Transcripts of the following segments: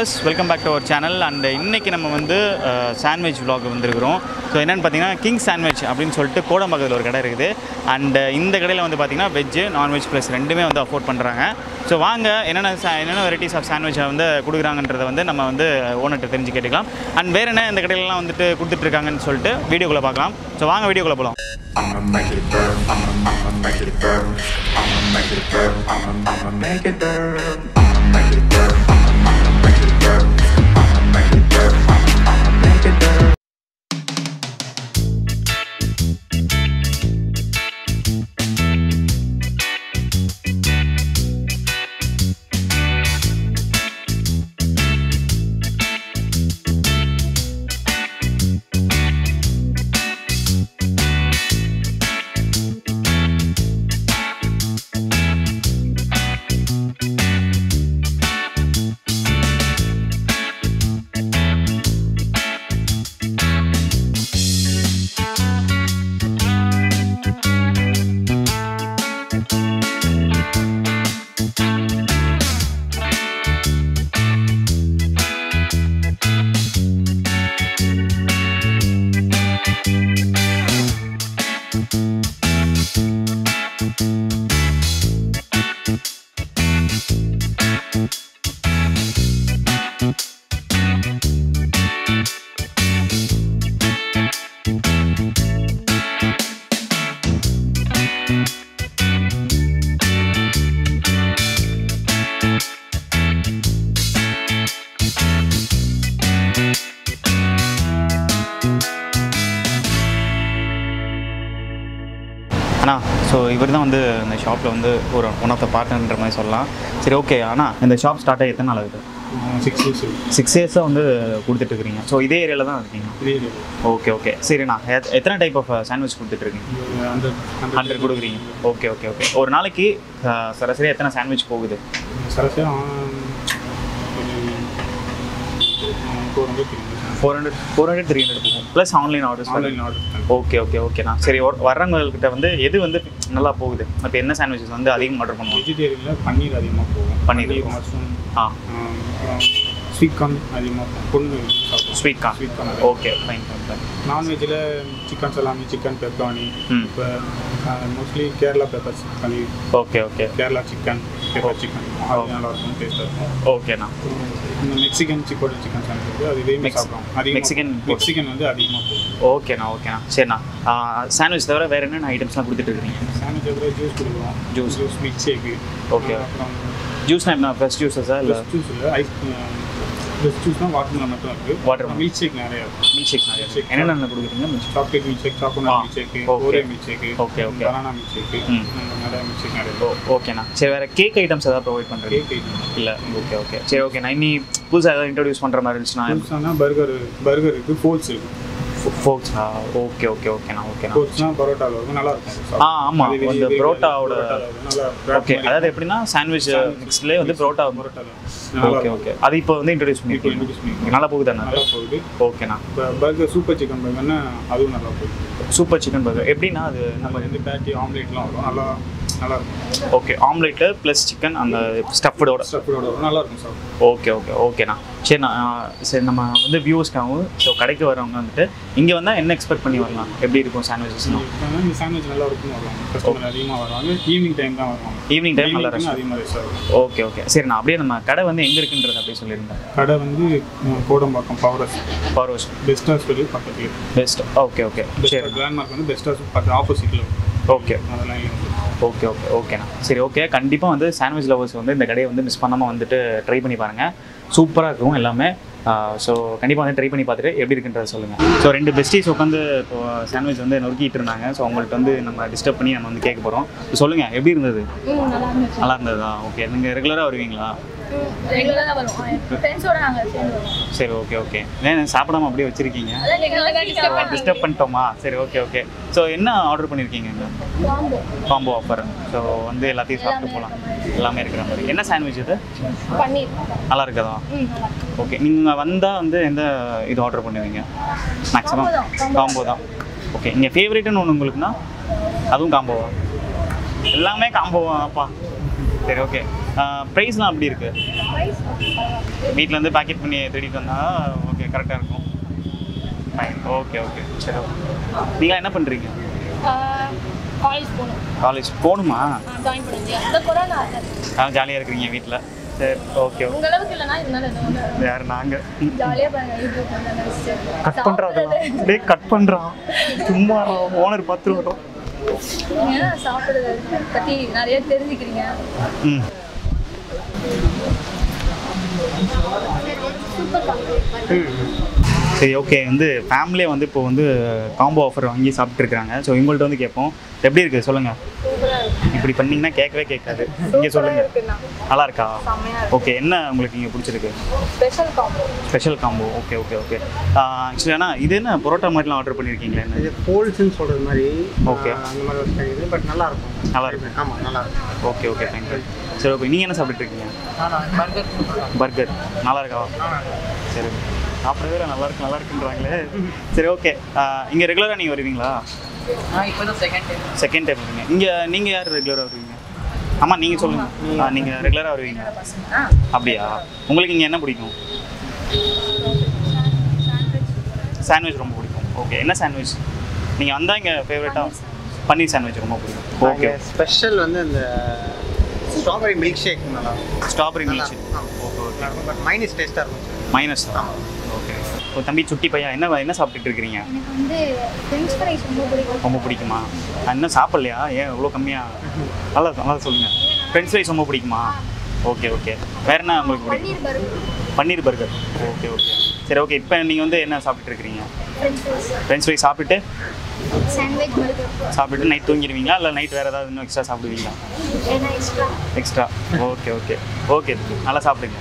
viewers, welcome back to our channel. And இன்னைக்கு நம்ம வந்து சாண்ட்விச் vlog வந்திருக்கிறோம். ஸோ என்னென்னு பார்த்தீங்கன்னா கிங் சாண்ட்விச் அப்படின்னு சொல்லிட்டு கோடம்பாக்கத்தில் ஒரு கடை இருக்குது. அண்ட் இந்த கடையில் வந்து பார்த்தீங்கன்னா வெஜ்ஜு நான்வெஜ் ப்ளஸ் ரெண்டுமே வந்து அஃபோர்ட் பண்ணுறாங்க. ஸோ வாங்க என்னென்ன வெரைட்டிஸ் ஆஃப் சாண்ட்விச்சை வந்து கொடுக்குறாங்கன்றதை வந்து நம்ம வந்து ஓனர்கிட்ட தெரிஞ்சு கேட்டுக்கலாம். அண்ட் வேறு என்ன இந்த கடையிலலாம் வந்துட்டு கொடுத்துட்ருக்காங்கன்னு சொல்லிட்டு வீடியோக்குள்ளே பார்க்கலாம். ஸோ வாங்க வீடியோக்குள்ளே போகலாம். அண்ணா, ஸோ இவர் தான் வந்து இந்த ஷாப்பில் வந்து ஒரு ஒன் ஆஃப் த பார்ட்னர்ன்ற மாதிரி சொல்லலாம். சரி, ஓகே. ஆனால் இந்த ஷாப் ஸ்டார்ட் ஆகி எத்தனை நாள் ஆகுது? 6 இயர்ஸாக வந்து கொடுத்துட்ருக்கீங்க. ஸோ இதே ஏரியாவில் தான் இருக்கீங்க? ஓகே. சரிண்ணா, எத்தனை டைப் ஆஃப் சாண்ட்விச் கொடுத்துட்ருக்கீங்க? 100 கொடுக்குறீங்க. ஓகே. ஒரு நாளைக்கு சராசரி எத்தனை சாண்ட்விச் போகுது? சராசரி 400 300 போகும். Plus online order. ஓகேண்ணா. சரி, வர்றவங்கக்கிட்ட வந்து எது வந்து நல்லா போகுது? இப்போ என்ன சாண்ட்விச்சஸ் வந்து அதிகமாக ஆர்டர் பண்ணுவோம்? வெஜிடேரியனில் பன்னீர் அதிகமாக போகும். பன்னீர் மஷ்ரூம், ஸ்வீட் கார்ன் அதிகமாக பொண்ணு ஸ்வீட் கார்ன். Okay, fine. நான்வெஜ்ஜில் சிக்கன் சலாமி, சிக்கன் பெப்பரானி, இப்போ mostly Kerala pepper paneer. Okay. Kerala chicken, pepper chicken, அது நல்லாயிருக்கும், டேஸ்ட்டாக இருக்கும். ஓகேண்ணா. இந்த மெக்சிகன் சிக்கன் சாண்ட்விச் அது இதே சாப்பிட்றோம். மெக்சிகன் வந்து அதிகமாக போகும். ஓகேண்ணா. சரிண்ணா, சாண்ட்விச் தவிர வேறு என்னென்ன ஐட்டம்ஸ்லாம் கொடுத்துட்டு இருக்கீங்க? சாண்ட்விச் தவிர ஜூஸ் கொடுக்குறோம். Juice milk shake. ஓகே. ஜூஸ்னா என்ன? ஃப்ரெஷ் ஜூஸஸா இல்லை? ஜூஸ் இல்லை, ஐஸ் ஜூஸ்னால் வாட்டர்மெலன் மட்டும் இருக்குது. மில்க் ஷேக் நிறையா இருக்குது. என்னென்ன கொடுக்குறீங்க? சாக்லேட் மில்க் ஷேக், சாக்கோனா milk shake, Oreo milk shake, banana milk shake, நிறையா மில்க் ஷேக் நிறையா. ஓகேண்ணா. சரி, வேறு கேக் ஐட்டம்ஸ் எதாவது ப்ரொவைட் பண்ணுறேன்? கேக் ஐட்டம் இல்லை. ஓகே. சரி, ஓகேண்ணா. இனி புதுசாக ஏதாவது இன்ட்ரடியூஸ் பண்ணுற மாதிரி இருந்துச்சுன்னா? பர்கர் இருக்குது, ஃபோல்ஸ் இருக்குது. ஃபோக்ஸா? ஓகேண்ணா. ஃபோக்ஸ்னா பரோட்டாவில் இருக்கும், நல்லா இருக்கும். ஆமாம், இந்த பரோட்டாவோட. ஓகே, அதாவது எப்படின்னா சாண்ட்விச் மிக்ஸ்லேயே வந்து பரோட்டா. ஓகே. அது இப்போ வந்து இன்ட்ரடியூஸ் பண்ணிருக்கீங்க. நல்லா போகுது. நல்லா போகுது. ஓகேண்ணா. இப்போ பர்கர் சூப்பர் சிக்கன் பர்கர்னா அதுவும் நல்லா போகுது. சூப்பர் சிக்கன் பர்கர் எப்படின்னா? அது நம்ம வந்து பேட்டி ஆம்லேட்லாம் வரும், நல்லா இருக்கும். ஓகே, ஆம்லேட்டு ப்ளஸ் சிக்கன் அந்த ஸ்டஃப்டோட நல்லா இருக்கும் சார். ஓகேண்ணா. சரி, நம்ம வந்து வியூவர்ஸ்க்காகவும் ஸோ கடைக்கு வரவங்க வந்துட்டு இங்கே வந்தால் என்ன எக்ஸ்பெக்ட் பண்ணி வரலாம்? எப்படி இருக்கும் சாண்ட்விச்சஸ்லாம்? இந்த சாண்ட்விச் நல்லா இருக்கும்னு வருவாங்க, கஸ்டமர் அதிகமாக வருவாங்க. ஈவினிங் டைம் தான் வருவாங்க. ஈவினிங் டைம் நல்லா இருக்கும், அதிகமாக சார். ஓகே. சரிண்ணா, அப்படியே நம்ம கடை வந்து எங்கே இருக்குன்றது அப்படியே சொல்லியிருந்தேன். கடை வந்து Kodambakkam power house best hospital பக்கத்தில். பெஸ்ட். ஓகே. சரி, லேண்ட்மார்க் வந்து பெஸ்ட் ஹாஸ்பிட்டல் பக்கத்தில் ஆப்போசிட்டில். ஓகே. ஓகேண்ணா. சரி, ஓகே. கண்டிப்பாக வந்து சாண்ட்விச் லவர்ஸ் வந்து இந்த கடையை வந்து மிஸ் பண்ணாமல் வந்துட்டு ட்ரை பண்ணி பாருங்கள். சூப்பராக இருக்கும் எல்லாமே. ஸோ கண்டிப்பாக வந்து ட்ரை பண்ணி பார்த்துட்டு எப்படி இருக்குன்றத சொல்லுங்கள். ஸோ 2 பெஸ்டீஸ் உட்காந்து இப்போ சாண்ட்விச் வந்து நொறுக்கிட்டு இருந்தாங்க. ஸோ அவங்கள்ட்ட வந்து நம்ம டிஸ்டர்ப் பண்ணி நம்ம வந்து கேட்க போகிறோம். சொல்லுங்கள், எப்படி இருந்தது? நல்லா இருந்ததா? ஓகே. நீங்கள் ரெகுலராக வருவீங்களா? ரெகுலரா வருவோம் ஃப்ரெண்ட்ஸோட நாங்க சேர்ந்து வருவோம். சரி ஓகே ஏன் சாப்பிடாம அப்படியே வச்சிருக்கீங்க? டிஸ்டர்ப் பண்ணிட்டோமா? சரி ஓகே ஸோ என்ன ஆர்டர் பண்ணியிருக்கீங்க? Combo offer. ஸோ வந்து எல்லாத்தையும் சாப்பிட்டு போகலாம், எல்லாமே இருக்கிற மாதிரி. என்ன சாண்ட்விச் இது? பன்னீர். நல்லா இருக்குதா? ஓகே. நீங்கள் வந்தால் வந்து எந்த இது ஆர்டர் பண்ணுவீங்க? மேக்ஸிமம் காம்போ தான். ஓகே. இங்கே ஃபேவரேட்டுன்னு ஒன்று உங்களுக்குன்னா அதுவும் காம்போவா? எல்லாமே காம்போவாப்பா. சரி ஓகே. ப்ரைஸ்லாம் எப்படி இருக்குது? வீட்டிலேருந்து பேக்கெட் பண்ணி தேடிட்டு வந்தால் ஓகே கரெக்டாக இருக்கும். ஃபைன், ஓகே ஓகே சரி. நீங்கள் என்ன பண்ணுறீங்க? காலேஜ் போகணுமா? ஜாலியாக இருக்கிறீங்க வீட்டில்? சரி ஓகே. யார் நாங்கள் கட் பண்ணுறாங்க? டே கட் பண்ணுறான் சும்மா ஓனர் பார்த்து வரோம். சாப்பிட்றது பற்றி நிறைய தெரிஞ்சுக்கிறீங்க. ம் சரி ஓகே. வந்து ஃபேமிலியை வந்து இப்போ வந்து காம்போ ஆஃபர் வாங்கி சாப்பிட்ருக்குறாங்க. ஸோ இவங்கள்ட்ட வந்து கேட்போம் எப்படி இருக்குது சொல்லுங்கள். இப்படி பண்ணிங்கன்னா கேட்கவே கேட்காது. இங்கே சொல்லுங்கள். நல்லா இருக்கா? ஓகே. என்ன உங்களுக்கு இங்கே பிடிச்சிருக்கு? Special combo. Okay okay okay. Actually ஆனால் இது என்ன பரோட்டா மாதிரிலாம் ஆர்டர் பண்ணியிருக்கீங்களா? என்ன இது போல்ஸ்ன்னு சொல்கிறது மாதிரி. ஓகே அந்த மாதிரி ஒரு ஸ்டைல். பட் நல்லாயிருக்கும். நல்லா இருக்கும். ஆமாம் நல்லாயிருக்கும். Okay okay thank you. சரி ஓகே. நீங்கள் என்ன சாப்பிட்டுருக்கீங்க? பர்கர். நல்லா இருக்கா? சரி சாப்பிடவே நல்லா இருக்குன்றாங்களே. சரி ஓகே. இங்கே ரெகுலராக நீங்கள் வருவீங்களா? இப்போ தான் செகண்ட் டைம் வருவீங்க. இங்கே நீங்கள் யார் ரெகுலராக வருவீங்க? ஆமாம் நீங்கள் சொல்லுங்கள். நீங்கள் ரெகுலராக வருவீங்க அப்படியா? உங்களுக்கு இங்கே என்ன பிடிக்கும்? சாண்ட்விச் ரொம்ப பிடிக்கும். ஓகே. என்ன சாண்ட்விச் நீங்கள் வந்தால் இங்கே ஃபேவரட்டாக? பன்னீர் சாண்ட்விச் ரொம்ப பிடிக்கும். ஓகே. ஸ்பெஷல் வந்து இந்த ஸ்ட்ராபெரி மில்க் ஷேக் நல்லா இருக்கும். Strawberry milk shake. Okay okay. But minus டேஸ்ட்டாக இருக்கும். மைனஸ். ஓகே. இப்போ தம்பி சுட்டி பையன் என்ன சாப்பிட்டுட்டு இருக்கிறீங்க? எனக்கு வந்து ஃப்ரெஞ்ச் ஃப்ரைஸ் ரொம்ப பிடிக்கும். ரொம்ப பிடிக்குமா? இன்னும் சாப்பிட்லையா? ஏன் இவ்வளோ கம்மியாக? நல்லா சொல்லுங்கள். ஃப்ரெஞ்ச் ஃப்ரைஸ் ரொம்ப பிடிக்குமா? Okay okay. வேறு என்ன உங்களுக்கு பிடிக்கும்? பன்னீர் பர்கர். ஓகே ஓகே சரி ஓகே. இப்போ நீங்கள் வந்து என்ன சாப்பிட்டுட்டு இருக்கிறீங்க? ஃப்ரெஞ்ச் ஃப்ரைஸ் சாப்பிட்டுட்டு நைட் தூங்கிடுவீங்களா இல்லை நைட் வேறு ஏதாவது இன்னும் எக்ஸ்ட்ரா சாப்பிடுவீங்களா? எக்ஸ்ட்ரா. Okay okay okay. நல்லா சாப்பிடுங்க.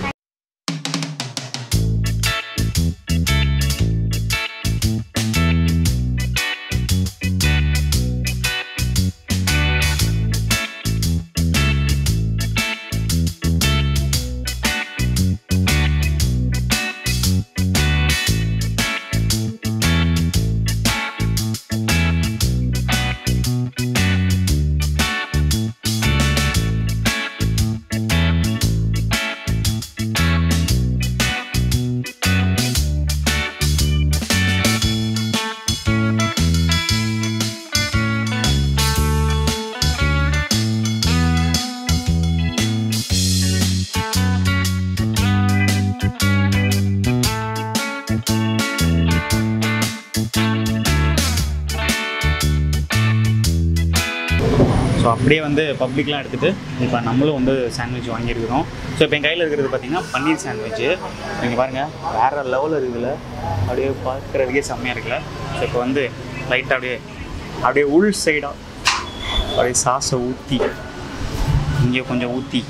ஸோ அப்படியே வந்து பப்ளிக்லாம் எடுத்துகிட்டு இப்போ நம்மளும் வந்து சாண்ட்விச் வாங்கியிருக்கிறோம். ஸோ இப்போ என் கையில் இருக்கிறது பார்த்திங்கன்னா பன்னீர் சாண்ட்விட்சு. நீங்கள் பாருங்கள் வேறு லெவலில் இருக்குதுல்ல, அப்படியே பார்க்குறதுக்கே செம்மையாக இருக்குல்ல. ஸோ இப்போ வந்து லைட்டாக அப்படியே உள் சைடாக அப்படியே சாஸை ஊற்றி இங்கே கொஞ்சம் ஊற்றி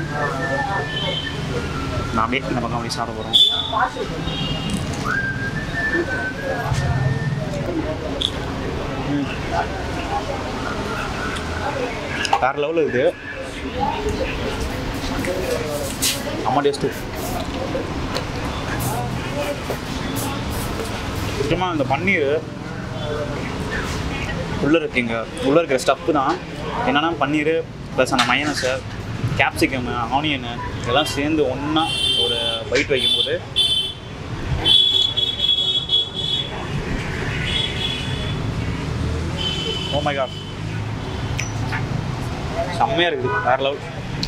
நான் அப்படியே இந்த பக்கம் அப்படியே சாப்பிட போகிறோம். வேறு லெவலில் இருக்குது. அம்மா டேஸ்ட்டு முக்கியமாக இந்த பன்னீர் உள்ளே இருக்கிற ஸ்டஃப்பு தான் என்னென்னா பன்னீர் ப்ளஸ் அந்த மயனஸு, கேப்சிகம், ஆனியனு இதெல்லாம் சேர்ந்து ஒன்றா ஒரு பைட் வைக்கும்போது ஓ மை காட் செம்மையாக இருக்குது. வேறு லெவல்.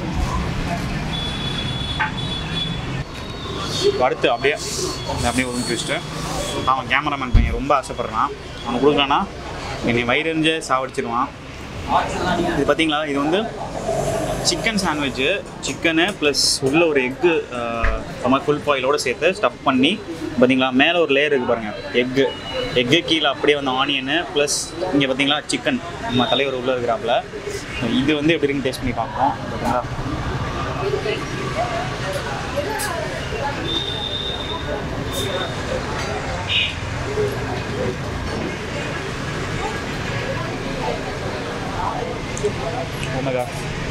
அடுத்து அப்படியே ஒதுங்கி வச்சுட்டு அவன் கேமராமேன் பையன் ரொம்ப ஆசைப்பட்றான். அவன் கொடுக்கலான்னா என்னை வயிறறிஞ்சு சாவடிச்சிடுவான். இது பார்த்தீங்களா, இது வந்து சிக்கன் சாண்ட்விட்சு. சிக்கனு ப்ளஸ் உள்ள ஒரு எக்கு ஃபுல் பாயிலோடு சேர்த்து ஸ்டஃப் பண்ணி பார்த்தீங்களா, மேலே ஒரு லேயர் இருக்குது பாருங்கள், எக்கு கீழே அப்படியே வந்து ஆனியனு ப்ளஸ் இங்கே பார்த்தீங்களா சிக்கன் நம்ம தலைவர் உள்ளே இருக்கிறாப்புல. இது வந்து எப்படி இருக்குன்னு டேஸ்ட் பண்ணி பார்ப்போம். பார்த்தீங்களா ஓமேகா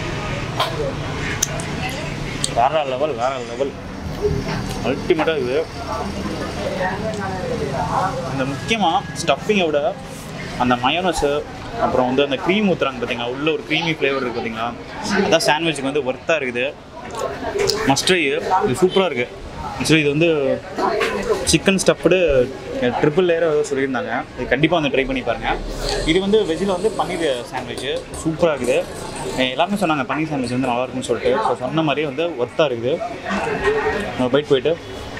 வேற லெவல் அல்டிமேட்டாக இது. அந்த முக்கியமாக ஸ்டஃபிங்கை விட அந்த மயோனஸு அப்புறம் வந்து அந்த க்ரீம் ஊற்றுறாங்க பார்த்தீங்களா, உள்ள ஒரு க்ரீமி ஃப்ளேவர் இருக்குது பார்த்தீங்களா, அதான் சாண்ட்விச்சுக்கு வந்து ஒர்த்தாக இருக்குது. மஸ்ட் ட்ரை, இது சூப்பராக இருக்குது. ஆக்சுவலி இது வந்து சிக்கன் ஸ்டஃப்டு ட்ரிபிள் லேயராக ஏதோ சொல்லியிருந்தாங்க. இது கண்டிப்பாக வந்து ட்ரை பண்ணி பாருங்கள். இது வந்து வெஜ்ஜில் வந்து பன்னீர் சாண்ட்விட்சு சூப்பராக இருக்குது. எல்லாருமே சொன்னாங்க பன்னீர் சாண்ட்விச் வந்து நல்லாயிருக்குன்னு சொல்லிட்டு. ஸோ சொன்ன மாதிரியே வந்து ஒர்த்தாக இருக்குது. நம்ம பைட் போயிட்டு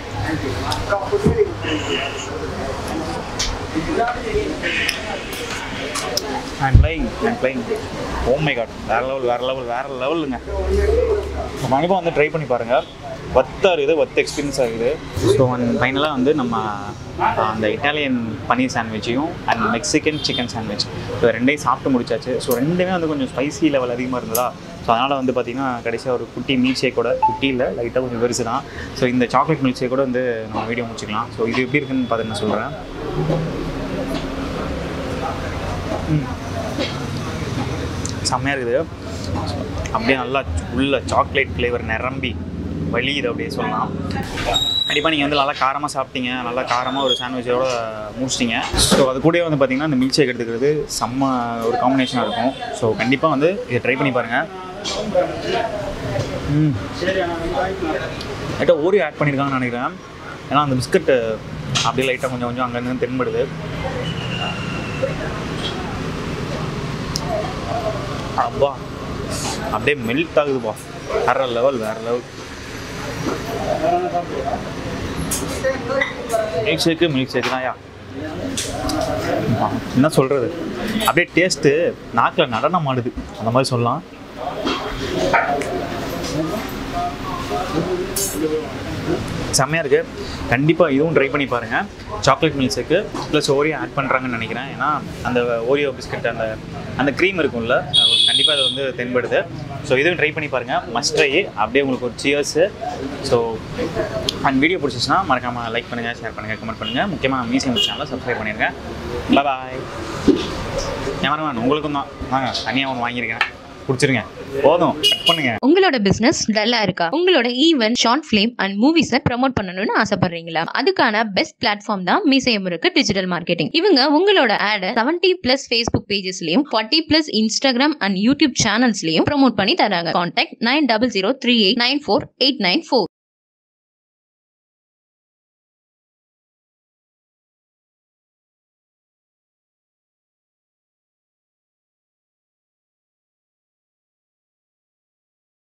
I'm playing. Oh my god, வேறு லெவலுங்க. கண்டிப்பாக வந்து ட்ரை பண்ணி பாருங்கள். ஒர்த்தாக இருக்குது, ஒர்த் எக்ஸ்பீரியன்ஸாக இருக்குது. ஸோ ஃபைனலாக வந்து நம்ம அந்த இட்டாலியன் பன்னீர் சாண்ட்விச்சையும் and Mexican chicken sandwich so ரெண்டையும் சாப்பிட்டு முடிச்சாச்சு. ஸோ ரெண்டுமே வந்து கொஞ்சம் ஸ்பைசி லெவல் அதிகமாக இருந்ததா, ஸோ அதனால் வந்து பார்த்திங்கன்னா கடைசியாக ஒரு குட்டி மில்க் ஷேக் கூட, குட்டியில் லைட்டாக கொஞ்சம் பெருசு தான். ஸோ இந்த சாக்லேட் மில்க் ஷேக் கூட வந்து நம்ம வீடியோ முடிச்சுக்கலாம். ஸோ இது எப்படி இருக்குன்னு பார்த்து நான் சொல்கிறேன். செம்மையாக இருக்குது. அப்படியே நல்லா உள்ள சாக்லேட் ஃப்ளேவர் நிரம்பி வலியுது அப்படியே சொல்லலாம். கண்டிப்பாக நீங்கள் வந்து நல்லா காரமாக சாப்பிட்டீங்க, நல்லா காரமாக ஒரு சாண்ட்விச்சோட முடிச்சிட்டிங்க. ஸோ அது கூட வந்து பார்த்திங்கன்னா இந்த மில்க் ஷேக் எடுத்துக்கிறது செம்ம ஒரு காம்பினேஷனாக இருக்கும். ஸோ கண்டிப்பாக வந்து இதை ட்ரை பண்ணி பாருங்கள். லைட்டாக ஓரியோ ஆட் பண்ணியிருக்காங்கன்னு நினைக்கிறேன். ஏன்னா அந்த பிஸ்கட்டு அப்படியே லைட்டாக கொஞ்சம் கொஞ்சம் அங்கேருந்து தென்படுது. அப்பா அப்படியே மெல்ட் ஆகுதுப்பா, வேற லெவல். மில்க் ஷேக்கு தான் என்ன சொல்கிறது, அப்படியே டேஸ்ட்டு நாக்கில் நடனம் ஆடுது அந்த மாதிரி சொல்லலாம். செம்மையாக இருக்குது. கண்டிப்பாக இதுவும் ட்ரை பண்ணி பாருங்கள். Chocolate milk shake plus Oreo add பண்ணுறாங்கன்னு நினைக்கிறேன். ஏன்னா அந்த ஓரியோ பிஸ்கட் அந்த க்ரீம் இருக்கும்ல, கண்டிப்பாக அது வந்து தென்படுது. ஸோ இதுவும் ட்ரை பண்ணி பாருங்கள், மஸ்ட் ட்ரை. அப்படியே உங்களுக்கு ஒரு சியர்ஸு. ஸோ அந்த வீடியோ பிடிச்சிச்சுன்னா மறக்காமல் லைக் பண்ணுங்கள், ஷேர் பண்ணுங்கள், கமெண்ட் பண்ணுங்கள். முக்கியமாக மீசியம் சேனலை சப்ஸ்கிரைப் பண்ணிடுங்க. பாய். கேமராமேன் உங்களுக்கும் தான் வாங்க, தனியாக ஒன்று வாங்கியிருக்கேன், பிடிச்சிருங்க, போதும், கட் பண்ணுங்க. உங்களோட பிசினஸ் டல்லா இருக்கா? உங்களோட ஈவென்ட், ஷார்ட் ஃபிலிம் அண்ட் மூவிஸை ப்ரோமோட் பண்ணணும்னு ஆசைப்படுறீங்களா? அதுக்கான பெஸ்ட் பிளாட்ஃபார்ம் தான் மீசைய முறுக்கு டிஜிட்டல் மார்க்கெட்டிங். இவங்க உங்களோட ஆடை 70+ Facebook பேஜஸ்லயும் 40+ Instagram அண்ட் YouTube சேனல்ஸ்லயும் ப்ரோமோட் பண்ணி தராங்க. கான்டாக்ட் 9003894894.